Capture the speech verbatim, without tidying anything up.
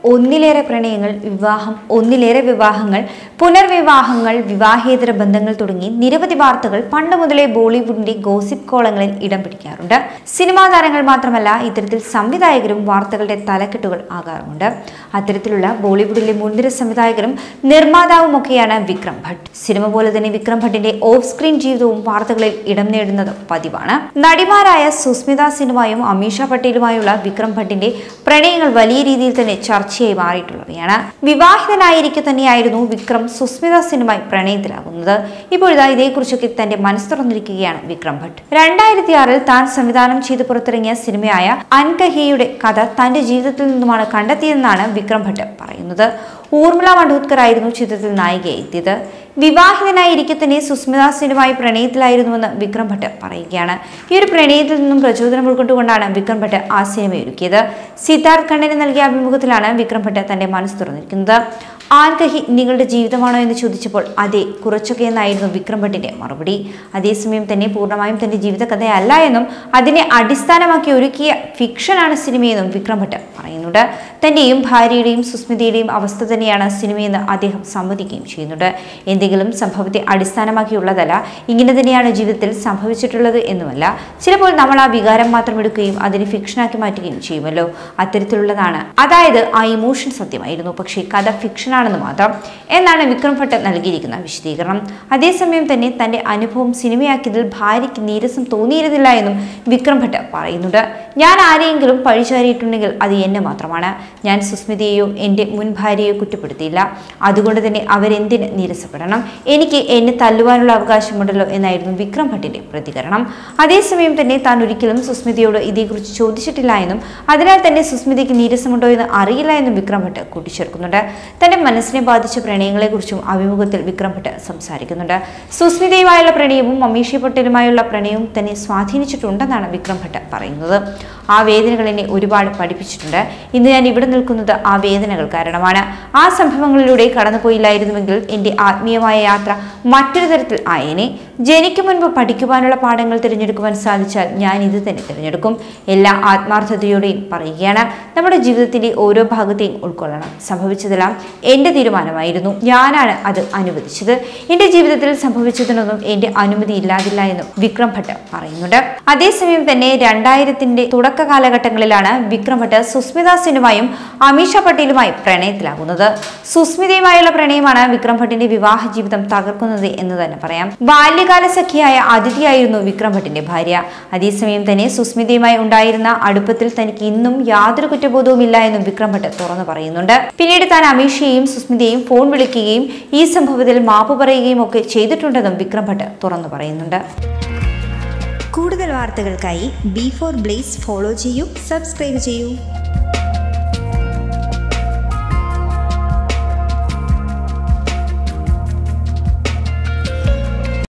ഒന്നിലേറെ പ്രണയങ്ങൾ, വിവാഹം, ഒന്നിലേറെ വിവാഹങ്ങൾ, പുനർവിവാഹങ്ങൾ, വിവാഹേതര ബന്ധങ്ങൾ തുടങ്ങി നിരവധി വാർത്തകൾ പണ്ട് മുതലേ ബോളിവുഡിന്റെ ഗോസിപ്പ് കോളങ്ങളിൽ ഇടം പിടിക്കാറുണ്ട്. സിനിമാ താരങ്ങൾ മാത്രമല്ല, ഇത്തരത്തിൽ സംവിധായകരും വാർത്തകളുടെ തലക്കെട്ടുകൾ ആകാറുമുണ്ട്. അത്തരത്തിലുള്ള ബോളിവുഡിലെ മുൻനിര സംവിധായകരും നിർമ്മാതാവുമൊക്കെയാണ് വിക്രം ഭട്ട്. സിനിമ പോലെ തന്നെ വിക്രം ഭട്ടിന്റെ ഓഫ് സ്ക്രീൻ ജീവിതവും വാർത്തകളിൽ ഇടം നേടുന്നത് പതിവാണ്. നടിമാരായ സുസ്മിത സെന്നുമായും അമീഷ പട്ടേലുമായുള്ള വിക്രം ഭട്ടിന്റെ പ്രണയങ്ങൾ വലിയ രീതിയിൽ തന്നെ ചർച്ചയായി മാറിയിട്ടുള്ളവയാണ്. വിവാഹിതനായിരിക്കെ തന്നെയായിരുന്നു വിക്രം സുസ്മിത സെന്നുമായി പ്രണയത്തിലാകുന്നത്. ഇപ്പോഴിതാ ഇതേക്കുറിച്ചൊക്കെ തന്റെ മനസ്സ് തുറന്നിരിക്കുകയാണ് വിക്രം ഭട്ട്. രണ്ടായിരത്തി ആറിൽ താൻ സംവിധാനം ചെയ്ത് പുറത്തിറങ്ങിയ സിനിമയായ അൻകഹിയുടെ കഥ തന്റെ ജീവിതത്തിൽ നിന്നുമാണ് കണ്ടെത്തിയതെന്നാണ് വിക്രം ഭട്ട് പറയുന്നത്. ഊർമിള മണ്ഡോദ്കർ ആയിരുന്നു ചിത്രത്തിൽ നായികയായി എത്തിയത്. വിവാഹിതനായിരിക്കെ തന്നെ സുസ്മിത സെന്നുമായി പ്രണയത്തിലായിരുന്നുവെന്ന് വിക്രം ഭട്ട് പറയുകയാണ്. ഈ ഒരു പ്രണയത്തിൽ നിന്നും പ്രചോദനം ഉൾക്കൊണ്ടുകൊണ്ടാണ് വിക്രം ഭട്ട് ആ സിനിമ ഒരുക്കിയത്. സിദ്ധാർത്ഥ് ഖണ്ഡന് നൽകിയ അഭിമുഖത്തിലാണ് വിക്രം ഭട്ട് തന്റെ മനസ്സ് തുറന്നിരിക്കുന്നത്. ആൻകഹി നിങ്ങളുടെ ജീവിതമാണോ എന്ന് ചോദിച്ചപ്പോൾ അതെ, കുറച്ചൊക്കെ എന്നായിരുന്നു വിക്രം ഭട്ടിന്റെ മറുപടി. അതേസമയം തന്നെ പൂർണ്ണമായും തന്റെ ജീവിതകഥയല്ല എന്നും അതിനെ അടിസ്ഥാനമാക്കി ഒരുക്കിയ ഫിക്ഷനാണ് സിനിമയെന്നും വിക്രം ഭട്ട് പറയുന്നുണ്ട്. തന്റെയും ഭാര്യയുടെയും സുസ്മിതയുടെയും അവസ്ഥ തന്നെയാണ് സിനിമയെന്ന് അദ്ദേഹം സമ്മതിക്കുകയും ചെയ്യുന്നുണ്ട്. എന്തെങ്കിലും സംഭവത്തെ അടിസ്ഥാനമാക്കിയുള്ളതല്ല, ഇങ്ങനെ തന്നെയാണ് ജീവിതത്തിൽ സംഭവിച്ചിട്ടുള്ളത് എന്നുമല്ല. ചിലപ്പോൾ നമ്മൾ ആ വികാരം മാത്രം എടുക്കുകയും അതിനെ ഫിക്ഷനാക്കി മാറ്റുകയും ചെയ്യുമല്ലോ, അത്തരത്തിലുള്ളതാണ്. അതായത് ആ ഇമോഷൻ സത്യമായിരുന്നു, പക്ഷേ കഥ ഫിക്ഷനാണെന്ന് മാത്രം എന്നാണ് വിക്രം ഭട്ട് നൽകിയിരിക്കുന്ന വിശദീകരണം. അതേസമയം തന്നെ തന്റെ അനുഭവം സിനിമയാക്കിയതിൽ ഭാര്യയ്ക്ക് നീരസം തോന്നിയിരുന്നില്ല എന്നും വിക്രം ഭട്ട് പറയുന്നുണ്ട്. ഞാൻ ആരെയെങ്കിലും പഴിചാരിയിട്ടുണ്ടെങ്കിൽ അത് എന്നെ മാത്രമാണ്. ഞാൻ സുസ്മിതയെയോ എൻ്റെ മുൻ ഭാര്യയെയോ കുറ്റപ്പെടുത്തിയില്ല. അതുകൊണ്ട് തന്നെ അവരെന്തിന് നീരസപ്പെടണം? എനിക്ക് എന്നെ തല്ലുവാനുള്ള അവകാശമുണ്ടല്ലോ എന്നായിരുന്നു വിക്രം ഭട്ടിന്റെ പ്രതികരണം. അതേസമയം തന്നെ താൻ ഒരിക്കലും സുസ്മിതയോട് ഇതേക്കുറിച്ച് ചോദിച്ചിട്ടില്ല എന്നും അതിനാൽ തന്നെ സുസ്മിതയ്ക്ക് നീരസമുണ്ടോ എന്ന് അറിയില്ല എന്നും വിക്രം ഭട്ട് കൂട്ടിച്ചേർക്കുന്നുണ്ട്. തന്റെ മനസ്സിനെ ബാധിച്ച പ്രണയങ്ങളെക്കുറിച്ചും അഭിമുഖത്തിൽ വിക്രം ഭട്ട് സംസാരിക്കുന്നുണ്ട്. സുസ്മിതയുമായുള്ള പ്രണയവും അമീഷ പട്ടേലുമായുള്ള പ്രണയവും തന്നെ സ്വാധീനിച്ചിട്ടുണ്ടെന്നാണ് വിക്രം ഭട്ട് പറയുന്നത്. ആ വേദനകൾ എന്നെ ഒരുപാട് പഠിപ്പിച്ചിട്ടുണ്ട്. ഇന്ന് ഞാൻ ഇവിടെ നിൽക്കുന്നത് ആ വേദനകൾ കാരണമാണ്. ആ സംഭവങ്ങളിലൂടെ കടന്നുപോയില്ലായിരുന്നുവെങ്കിൽ എൻ്റെ ആത്മീയമായ യാത്ര മറ്റൊരു തരത്തിൽ ആയേനെ. ജനിക്കും മുൻപ് പഠിക്കുവാനുള്ള പാഠങ്ങൾ തിരഞ്ഞെടുക്കുവാൻ സാധിച്ചാൽ ഞാൻ ഇത് തന്നെ തിരഞ്ഞെടുക്കും. എല്ലാ ആത്മാർത്ഥതയോടെയും പറയുകയാണ്. നമ്മുടെ ജീവിതത്തിന്റെ ഓരോ ഭാഗത്തെയും ഉൾക്കൊള്ളണം. സംഭവിച്ചതെല്ലാം എൻ്റെ തീരുമാനമായിരുന്നു. ഞാനാണ് അത് അനുവദിച്ചത്. എൻ്റെ ജീവിതത്തിൽ സംഭവിച്ചതിനൊന്നും എൻ്റെ അനുമതി ഇല്ലാതില്ല എന്നും വിക്രം ഭട്ട് പറയുന്നുണ്ട്. അതേസമയം തന്നെ രണ്ടായിരത്തിന്റെ തുടക്ക കാലഘട്ടങ്ങളിലാണ് വിക്രം ഭട്ട് സുസ്മിത സെന്നുമായും അമീഷ പട്ടേലുമായി പ്രണയത്തിലാകുന്നത്. സുസ്മിതയുമായുള്ള പ്രണയമാണ് വിക്രം ഭട്ടിന്റെ വിവാഹ ജീവിതം തകർക്കുന്നത് എന്ന് തന്നെ പറയാം. ബാല്യകാല സഖിയായ അതിഥിയായിരുന്നു വിക്രം ഭട്ടിന്റെ ഭാര്യ. അതേസമയം തന്നെ സുസ്മിതയുമായി ഉണ്ടായിരുന്ന അടുപ്പത്തിൽ തനിക്ക് ഇന്നും യാതൊരു കുറ്റബോധവും ഇല്ല എന്നും വിക്രം ഭട്ട് തുറന്നു പറയുന്നുണ്ട്. പിന്നീട് താൻ അമീഷയെയും സുസ്മിതയെയും ഫോൺ വിളിക്കുകയും ഈ സംഭവത്തിൽ മാപ്പ് പറയുകയും ഒക്കെ ചെയ്തിട്ടുണ്ടെന്നും വിക്രം ഭട്ട് തുറന്നു പറയുന്നുണ്ട്. കൂടുതൽ വാർത്തകൾക്കായി ബി ഫോർ ബ്ലേസ് ഫോളോ ചെയ്യൂ, സബ്സ്ക്രൈബ് ചെയ്യൂ.